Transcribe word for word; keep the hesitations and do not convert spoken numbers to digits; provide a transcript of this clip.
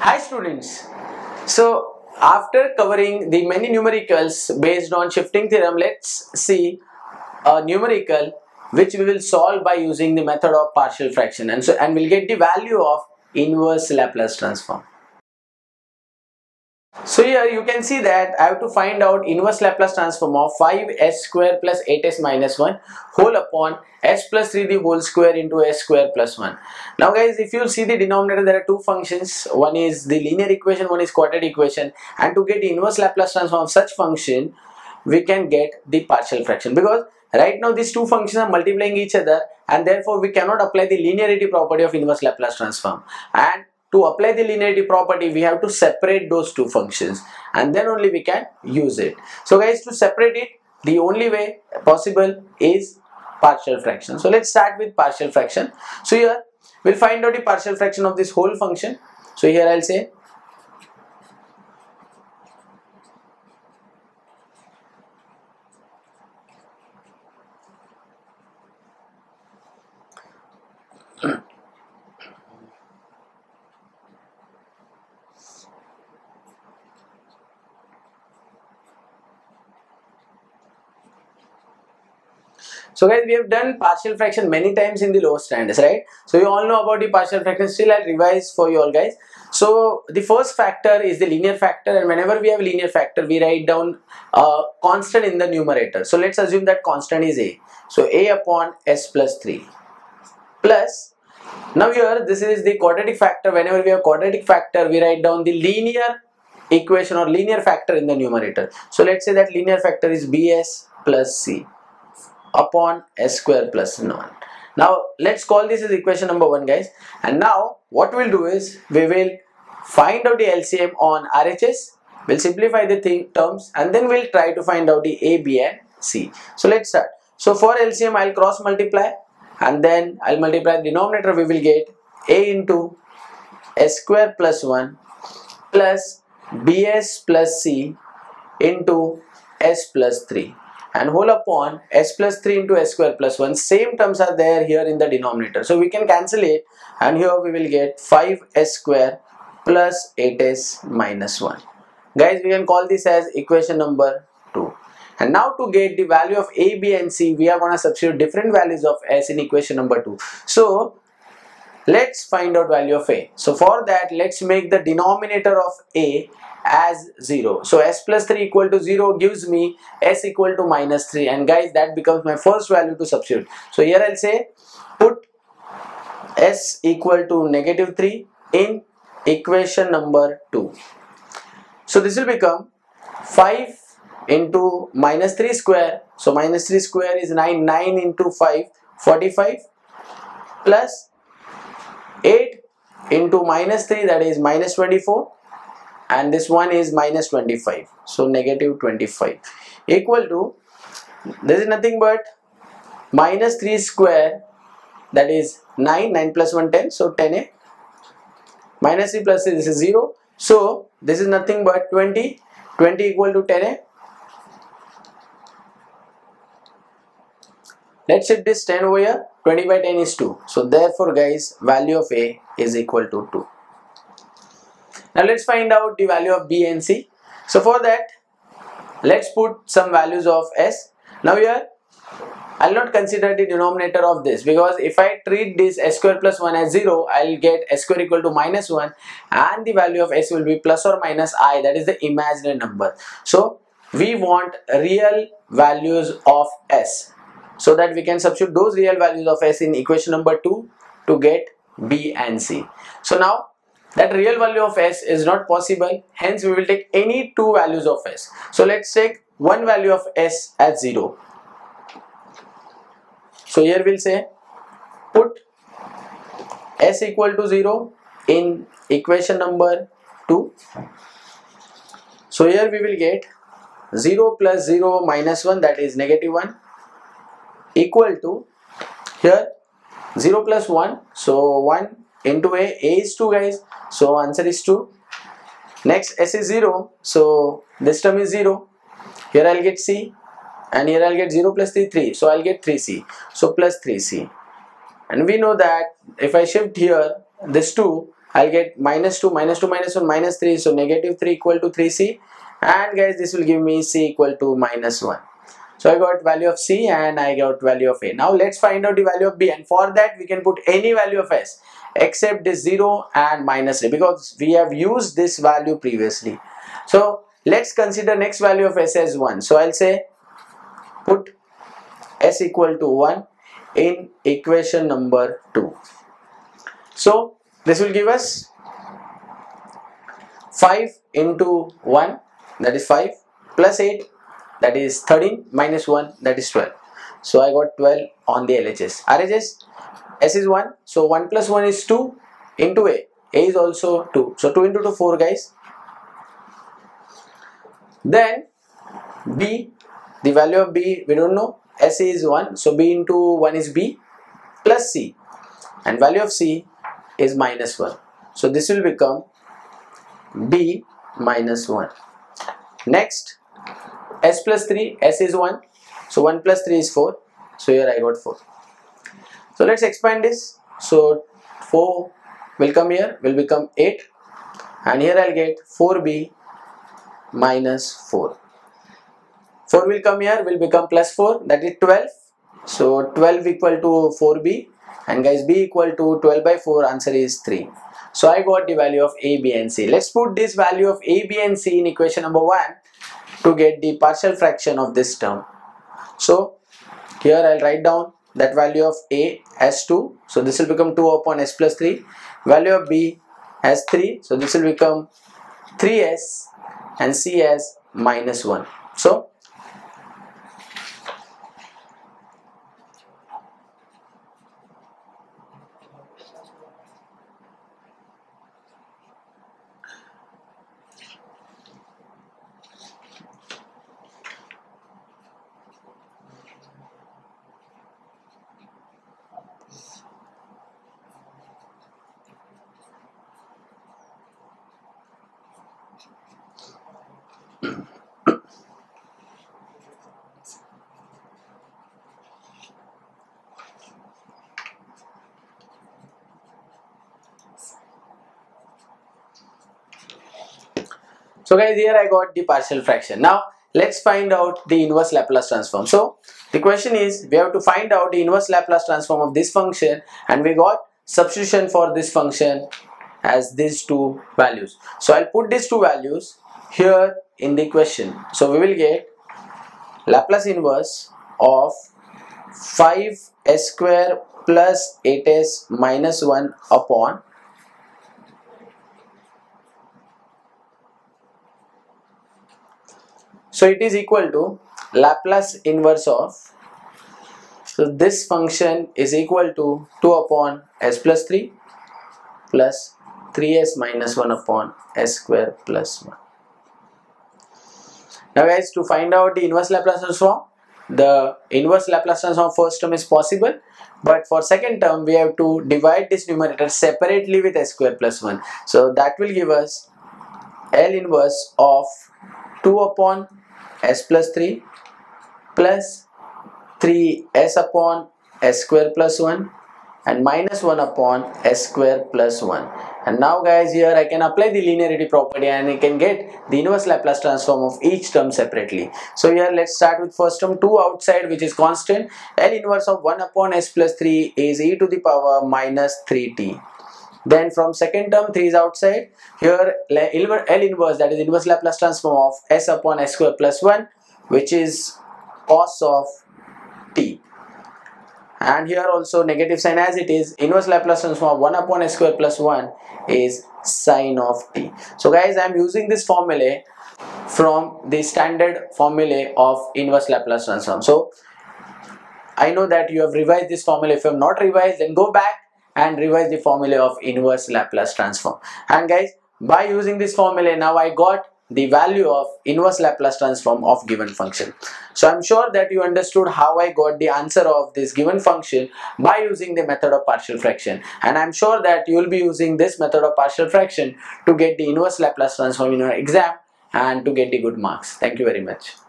Hi students. So after covering the many numericals based on shifting theorem, let's see a numerical which we will solve by using the method of partial fraction, and so and we'll get the value of inverse Laplace transform. So here you can see that I have to find out inverse Laplace transform of five s square plus eight s minus one whole upon s plus three the whole square into s square plus one. Now guys, if you see the denominator, there are two functions. One is the linear equation, one is quadratic equation, and to get the inverse Laplace transform of such function, we can get the partial fraction, because right now these two functions are multiplying each other, and therefore we cannot apply the linearity property of inverse Laplace transform. And to apply the linearity property, we have to separate those two functions, and then only we can use it. So guys, to separate it, the only way possible is partial fraction. So let's start with partial fraction. So here we'll find out the partial fraction of this whole function. So here I'll say so guys, we have done partial fraction many times in the lower standards, right? So you all know about the partial fraction. Still I'll revise for you all guys. So the first factor is the linear factor, and whenever we have linear factor, we write down a constant in the numerator. So let's assume that constant is a. So a upon s plus three plus, now here this is the quadratic factor. Whenever we have quadratic factor, we write down the linear equation or linear factor in the numerator. So let's say that linear factor is bs plus c upon s square plus one. Now let's call this as equation number one, guys. And now what we'll do is we will find out the L C M on R H S. We'll simplify the thing, terms, and then we'll try to find out the a, b and c. So let's start. So for L C M, I'll cross multiply, and then I'll multiply the denominator. We will get a into s square plus one plus bs plus c into s plus three, and whole upon s plus three into s square plus one. Same terms are there here in the denominator, so we can cancel it, and here we will get five s square plus eight s minus one. Guys, we can call this as equation number two. And now to get the value of a, b and c, we are going to substitute different values of s in equation number two. So let's find out value of a. So for that, let's make the denominator of a as zero. So s plus three equal to zero gives me s equal to minus three, and guys, that becomes my first value to substitute. So here I'll say put s equal to negative three in equation number two. So this will become five into minus three square. So minus three square is nine. nine into five, forty-five, plus eight into minus three, that is minus twenty-four, and this one is minus twenty-five, so negative twenty-five, equal to, this is nothing but minus three square, that is nine. nine plus one, ten, so ten a, minus three plus three, this is zero, so this is nothing but twenty. twenty equal to ten a. Let's shift this ten over here. Twenty by ten is two, so therefore guys, value of a is equal to two. Now let's find out the value of b and c. So for that, let's put some values of s. Now here I'll not consider the denominator of this, because if I treat this s square plus one as zero, I'll get s square equal to minus one, and the value of s will be plus or minus I, that is the imaginary number. So we want real values of s, so that we can substitute those real values of s in equation number two to get b and c. So now that real value of s is not possible, hence we will take any two values of s. So let's take one value of s as zero. So here we'll say put s equal to zero in equation number two. So here we will get zero plus zero minus one, that is negative one, equal to, here zero plus one, so one into a, a is two, guys, so answer is two. Next s is zero, so this term is zero. Here I'll get c, and here I'll get zero plus three, three, so I'll get three c, so plus three c. And we know that if I shift here this two, I'll get minus two, minus two, minus one, minus three, so negative three equal to three c, and guys this will give me c equal to minus one. So I got value of c and I got value of a. Now let's find out the value of b, and for that we can put any value of s except this zero and minus a, because we have used this value previously. So let's consider next value of s as one. So I'll say put s equal to one in equation number two. So this will give us five into one, that is five, plus eight, that is thirteen, minus one, that is twelve. So I got twelve on the L H S. R H S, S is one, so one plus one is two into A. A is also two. So two into two, four guys. Then B, the value of B we don't know. S is one, so B into one is B, plus C, and value of C is minus one. So this will become B minus one. Next, S plus three, S is one, so one plus three is four, so here I got four. So let's expand this. So four will come here, will become eight, and here I'll get four b minus four. four will come here, will become plus four, that is twelve. So twelve equal to four b, and guys b equal to twelve by four, answer is three. So I got the value of a, b and c. Let's put this value of a, b and c in equation number one to get the partial fraction of this term. So here I'll write down that value of a as two, so this will become two upon s plus three. Value of b as three, so this will become three s, and c as minus one. So So guys, here I got the partial fraction. Now let's find out the inverse Laplace transform. So the question is, we have to find out the inverse Laplace transform of this function, and we got substitution for this function as these two values. So I'll put these two values here in the question. So we will get Laplace inverse of five s square plus eight s minus one upon so it is equal to Laplace inverse of, so this function is equal to two upon s plus three plus three s minus one upon s square plus one. Now guys, to find out the inverse Laplace transform, the inverse Laplace transform first term is possible, but for second term we have to divide this numerator separately with s square plus one. So that will give us L inverse of two upon s plus three plus three s upon s square plus one and minus one upon s square plus one. And now guys, here I can apply the linearity property and I can get the inverse Laplace transform of each term separately. So here let's start with first term, two outside, which is constant. L inverse of one upon s plus three is e to the power minus three t. Then from second term, three is outside. Here L inverse, that is inverse Laplace transform of s upon s square plus one, which is cos of t. And here also negative sign as it is, inverse Laplace transform of one upon s square plus one is sine of t. So guys, I am using this formula from the standard formula of inverse Laplace transform. So I know that you have revised this formula. If you have not revised, then go back and revise the formula of inverse Laplace transform. And guys, by using this formula, now I got the value of inverse Laplace transform of given function. So I'm sure that you understood how I got the answer of this given function by using the method of partial fraction, and I'm sure that you will be using this method of partial fraction to get the inverse Laplace transform in your exam and to get the good marks. Thank you very much.